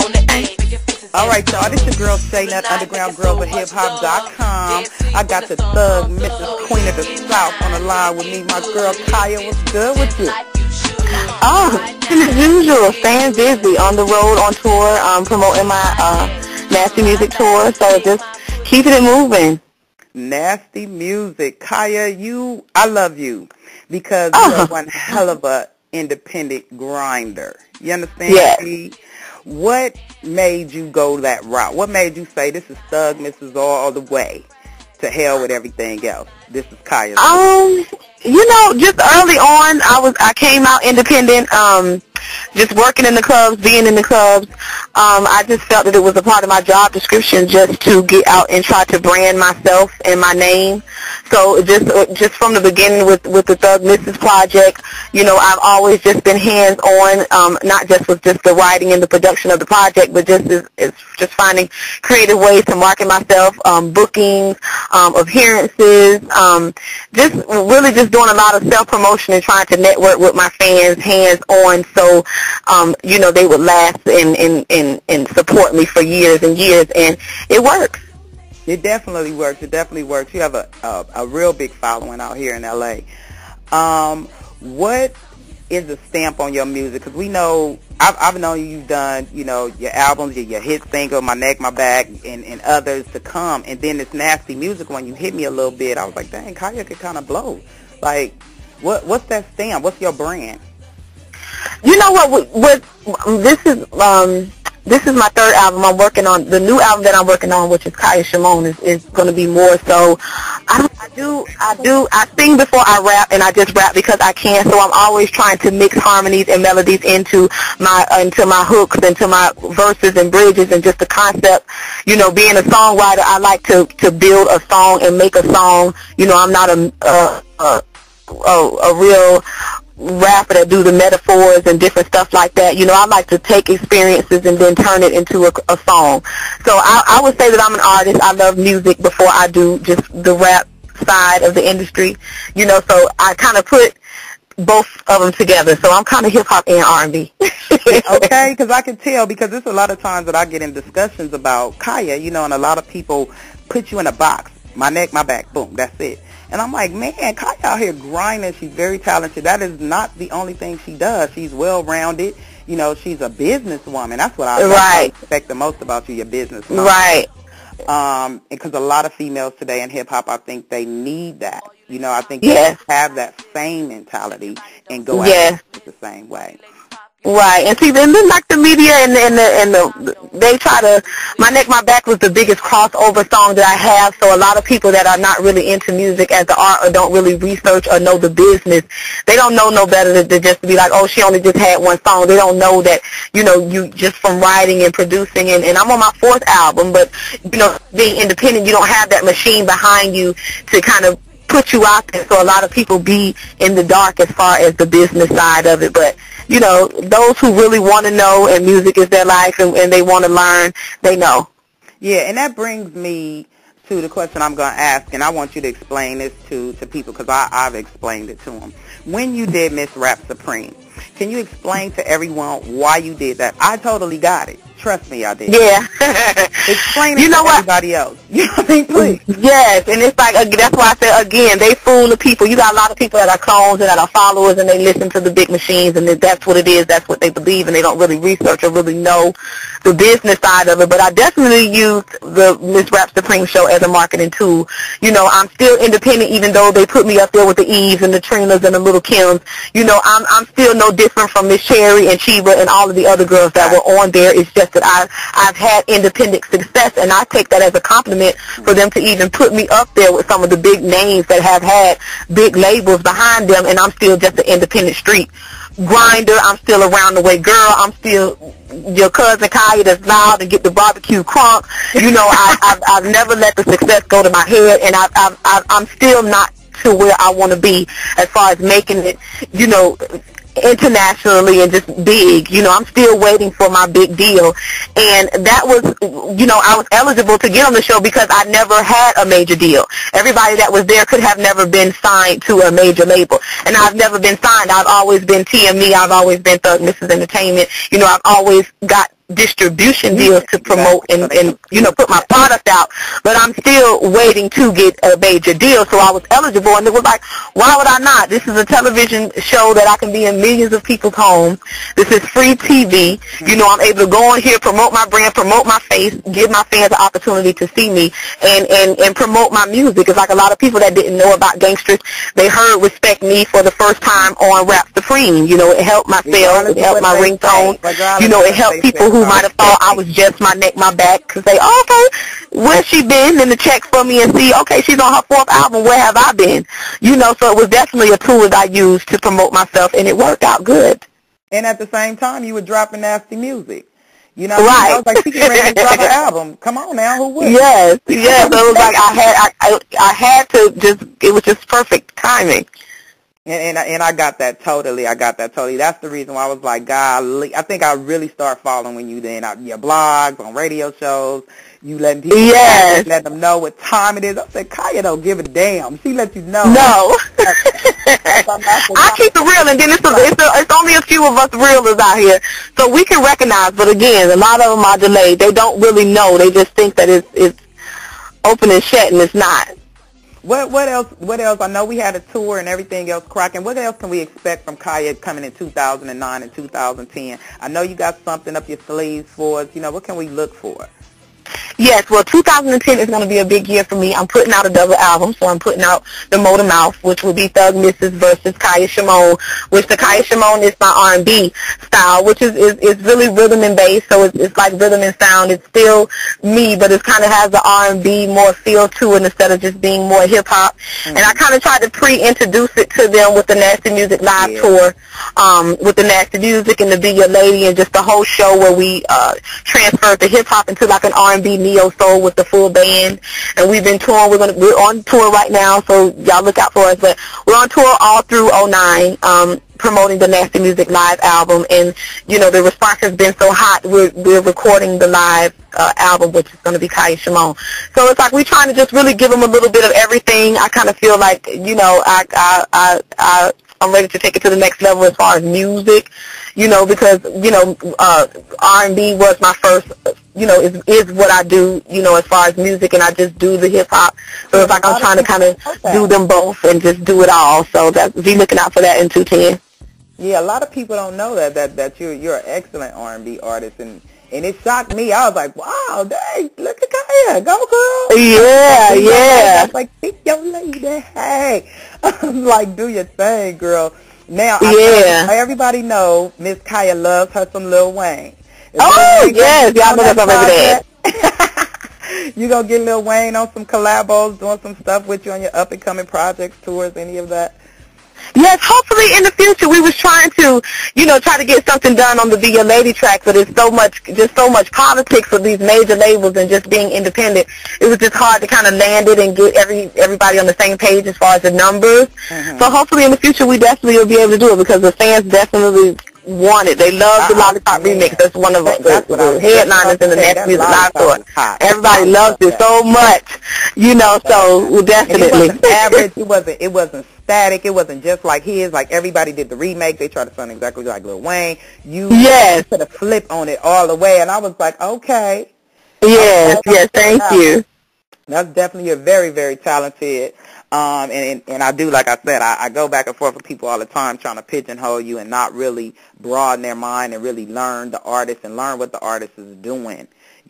All right, y'all, this your girl Shay Nut, Underground Girls of HipHop.com. I got the thug, Mrs. Queen of the South, on the line with me. My girl Khia, what's good with you? Oh, as usual, staying busy on the road, on tour, promoting my Nasty Music tour, so just keeping it moving. Nasty Music. Khia, I love you because you're one hell of a independent grinder. You understand? Yes. What made you go that route? What made you say, this is Thug Mrs. all the way? To hell with everything else. This is Khia. Just early on, I came out independent, just working in the clubs, being in the clubs. I just felt that it was a part of my job description just to get out and try to brand myself and my name. So just from the beginning with the Thug Mrs. project, I've always just been hands-on, not just with just the writing and the production of the project, but just finding creative ways to market myself, bookings, appearances, just doing a lot of self-promotion and trying to network with my fans hands-on so, they would last and support me for years and years, and it works. It definitely works. It definitely works. You have a real big following out here in L.A. What is the stamp on your music? Because we know, I've known you've done, your albums, your hit single, My Neck, My Back, and others to come. And then this Nasty Music, when you hit me a little bit, I was like, dang, Khia could kind of blow. Like, what's that stamp? What's your brand? You know what this is my third album I'm working on. The new album that I'm working on, which is Khia Shimon, is going to be more so. I sing before I rap, and I just rap because I can. So I'm always trying to mix harmonies and melodies into my hooks, into my verses and bridges, and just the concept. Being a songwriter, I like to build a song and make a song. I'm not a real rapper that do the metaphors and different stuff like that. I like to take experiences and then turn it into a song. So I would say that I'm an artist. I love music before I do just the rap side of the industry. So I kind of put both of them together. So I'm kind of hip-hop and R&B. Okay, because I can tell, because there's a lot of times that I get in discussions about Khia, and a lot of people put you in a box. My neck, my back, boom, that's it. And I'm like, man, Khia out here grinding. She's very talented. That is not the only thing she does. She's well-rounded. She's a businesswoman. That's what I respect the most about you, your business. Right. Because a lot of females today in hip-hop, I think they need that. I think they have that same mentality and go at it the same way. Right, and see, then like the media and they try to. My Neck, My Back was the biggest crossover song that I have. So a lot of people that are not really into music as the art or don't really research or know the business, they don't know no better than just to be like, oh, she only just had one song. They don't know that you just from writing and producing, and I'm on my fourth album, but being independent, you don't have that machine behind you to kind of put you out there. So a lot of people be in the dark as far as the business side of it, but those who really want to know and music is their life and they want to learn, they know. Yeah, and that brings me to the question I'm going to ask, and I want you to explain this to people because I've explained it to them. When you did Miss Rap Supreme, can you explain to everyone why you did that? I totally got it. Trust me, I did. Yeah. Explain it to everybody else. You know what I mean? Please. Yes, and it's like, that's why I said, again, they fool the people. You got a lot of people that are clones and that are followers, and they listen to the big machines, and that's what it is. That's what they believe, and they don't really research or really know the business side of it. But I definitely used the Miss Rap Supreme show as a marketing tool. I'm still independent, even though they put me up there with the Eves and the Trinas and the Little Kims. I'm still no different from Miss Cherry and Chiba and all of the other girls that were on there. It's just that I've had independent success, and I take that as a compliment for them to even put me up there with some of the big names that have had big labels behind them, and I'm still just an independent street grinder. I'm still around the way girl. I'm still your cousin Khia that's loud and get the barbecue crunk. I've never let the success go to my head, and I'm still not to where I want to be as far as making it, internationally and just big. I'm still waiting for my big deal. And that was, I was eligible to get on the show because I never had a major deal. Everybody that was there could have never been signed to a major label. And I've never been signed. I've always been TME. I've always been Thug Mrs. Entertainment. I've always got distribution deals to promote and you know, put my product out, but I'm still waiting to get a major deal. So I was eligible, and it was like, why would I not? This is a television show that I can be in millions of people's homes. This is free TV. You know, I'm able to go on here, promote my brand, promote my face, give my fans an opportunity to see me, and promote my music. It's like a lot of people that didn't know about Gangsters, they heard Respect Me for the first time on Rap Supreme. You know, it helped my sales, it helped my ringtone. You know, it helped people who might have thought I was just my neck, my back, to say, oh, okay, where's she been? And to check for me and see, okay, she's on her 4th album, where have I been? You know, so it was definitely a tool that I used to promote myself, and it worked out good. And at the same time, you were dropping nasty music. You know, right. I was like, she can ready to drop an album. Come on now, who would? Yes, yes. So it was like I had to just, it was just perfect timing. And I got that totally. That's the reason why I was like, golly, I think I really start following you then. Your blogs, on radio shows, you letting people let them know what time it is. I said, Khia don't give a damn. She lets you know. No. I keep it real, and then it's only a few of us realers out here, so we can recognize. But again, a lot of them are delayed. They don't really know. They just think that it's open and shut, and it's not. What else? I know we had a tour and everything else cracking. What else can we expect from Khia coming in 2009 and 2010? I know you got something up your sleeves for us. You know, what can we look for? Yes, well, 2010 is going to be a big year for me. I'm putting out a double album, so I'm putting out the Motor Mouth, which will be Thug Mrs. versus Khia Shimon, which the Khia Shimon is my R&B style, which is really rhythm and bass, so it's like rhythm and sound. It's still me, but it kind of has the R&B more feel to it instead of just being more hip-hop. Mm-hmm. And I kind of tried to pre-introduce it to them with the Nasty Music Live tour, with the Nasty Music and the Be Your Lady, and just the whole show where we transferred the hip-hop into like an R&B neo soul with the full band. And we've been touring. We're on tour right now, so y'all look out for us. But we're on tour all through 2009, promoting the Nasty Music Live album. And you know, the response has been so hot. We're recording the live album, which is going to be Khia Shimon. So it's like we're trying to just really give them a little bit of everything. I kind of feel like, you know, I'm ready to take it to the next level as far as music, you know, because, you know, R&B was my first, you know, is what I do, you know, as far as music, and I just do the hip-hop. So it's like I'm trying to kind of do them both and just do it all. So be looking out for that in 2010. Yeah, a lot of people don't know that you're an excellent R&B artist, and it shocked me. I was like, wow, dang, look at Khia, go girl. Yeah, yeah. I was like, pick your lady, hey. I'm like, do your thing, girl. Now, everybody know Miss Khia loves her some Lil Wayne. Yes, y'all know that's already there. You gonna get Lil Wayne on some collabos, doing some stuff with you on your up-and-coming projects, tours, any of that? Yes, hopefully in the future. We was trying to, you know, try to get something done on the Be Your Lady track, but it's so much politics with these major labels and just being independent. It was just hard to kind of land it and get everybody on the same page as far as the numbers. Mm-hmm. So hopefully in the future we definitely will be able to do it, because the fans definitely want it. They love the Lollipop remix. That's one of the headliners in the Nasty Music Live tour. Everybody loves it so much, you know. So definitely. And it wasn't average. It wasn't static. It wasn't just like his. Like everybody did the remake. They tried to sound exactly like Lil Wayne. You put a flip on it all the way, and I was like, okay. Yes, thank you. That's definitely, you're very, very talented. And I do, like I said, I go back and forth with people all the time trying to pigeonhole you and not really broaden their mind and really learn the artist and learn what the artist is doing.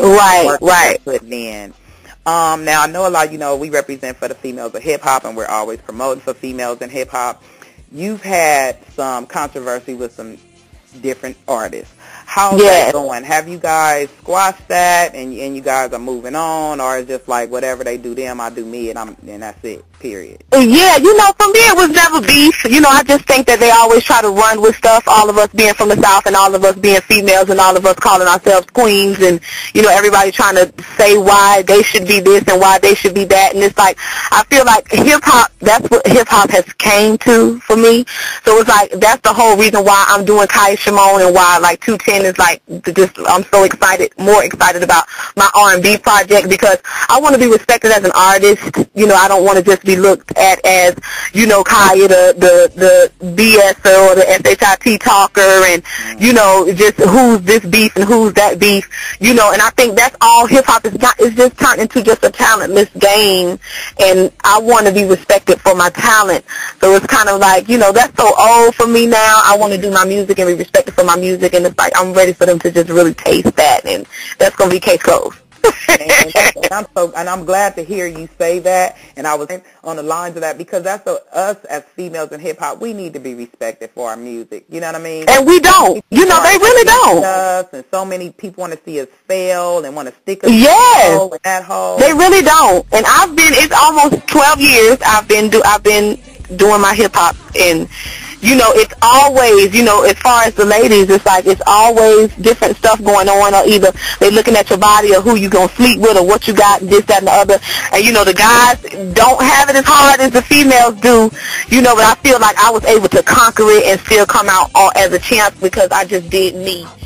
Right. Putting in. Now, I know a lot, you know, we represent for the females of hip-hop, and we're always promoting for females in hip-hop. You've had some controversy with some different artists. How's that going? Have you guys squashed that, and you guys are moving on, or is just like whatever they do them, I do me, and that's it, period? Yeah, you know, for me it was never beef. You know, I just think that they always try to run with stuff, all of us being from the South and all of us being females and all of us calling ourselves queens, and, you know, everybody trying to say why they should be this and why they should be that. And it's like, I feel like hip-hop, that's what hip-hop has came to for me. So it's like, that's the whole reason why I'm doing Khia Shimon and why, like, 210 is like, just I'm so excited, more excited about my R&B project because I want to be respected as an artist. You know, I don't want to just be looked at as, you know, Khia, the BSer or the SHIT talker, and you know, just who's this beef and who's that beef. You know, and I think that's all hip hop is not. It's just turned into just a talentless game, and I want to be respected for my talent. So it's kind of like, you know, that's so old for me now. I want to do my music and be respected for my music, and it's like I'm ready for them to just really taste that, and that's gonna be case closed. and I'm glad to hear you say that, and I was on the lines of that because that's us as females in hip hop. We need to be respected for our music. You know what I mean? And we don't. You know, they really don't. Us, and so many people want to see us fail and want to stick us yes. in that hole. They really don't. And it's almost 12 years I've been doing my hip hop, and you know, it's always, you know, as far as the ladies, it's like it's always different stuff going on, or either they're looking at your body or who you gonna sleep with or what you got, this, that, and the other. And, you know, the guys don't have it as hard as the females do, you know, but I feel like I was able to conquer it and still come out as a champ because I just did me.